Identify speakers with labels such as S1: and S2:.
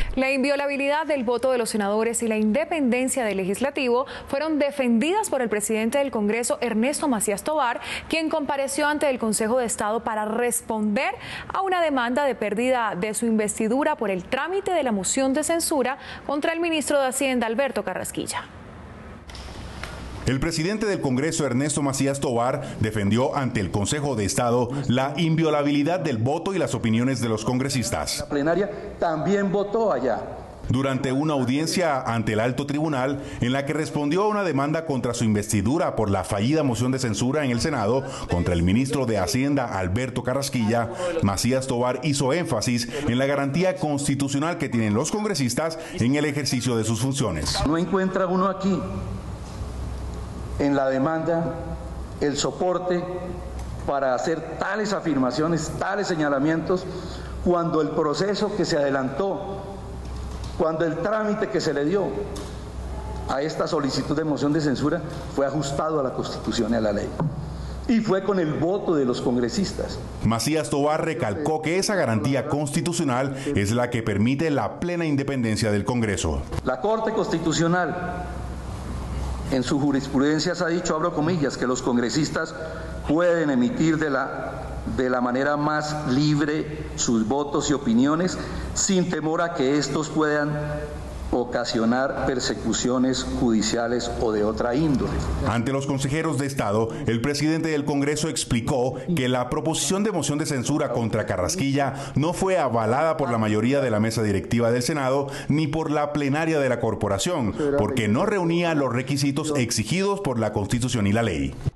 S1: La inviolabilidad del voto de los senadores y la independencia del legislativo fueron defendidas por el presidente del Congreso, Ernesto Macías Tovar, quien compareció ante el Consejo de Estado para responder a una demanda de pérdida de su investidura por el trámite de la moción de censura contra el ministro de Hacienda, Alberto Carrasquilla.
S2: El presidente del Congreso, Ernesto Macías Tovar, defendió ante el Consejo de Estado la inviolabilidad del voto y las opiniones de los congresistas.
S3: La plenaria también votó allá.
S2: Durante una audiencia ante el alto tribunal, en la que respondió a una demanda contra su investidura por la fallida moción de censura en el Senado contra el ministro de Hacienda, Alberto Carrasquilla, Macías Tovar hizo énfasis en la garantía constitucional que tienen los congresistas en el ejercicio de sus funciones.
S3: No encuentra uno aquí en la demanda el soporte para hacer tales afirmaciones, tales señalamientos, cuando el proceso que se adelantó, cuando el trámite que se le dio a esta solicitud de moción de censura fue ajustado a la Constitución y a la ley. Y fue con el voto de los congresistas.
S2: Macías Tovar recalcó que esa garantía constitucional es la que permite la plena independencia del Congreso.
S3: La Corte Constitucional en su jurisprudencia se ha dicho, abro comillas, que los congresistas pueden emitir de la manera más libre sus votos y opiniones sin temor a que estos puedan ocasionar persecuciones judiciales o de otra índole.
S2: Ante los consejeros de Estado, el presidente del Congreso explicó que la proposición de moción de censura contra Carrasquilla no fue avalada por la mayoría de la mesa directiva del Senado ni por la plenaria de la corporación, porque no reunía los requisitos exigidos por la Constitución y la ley.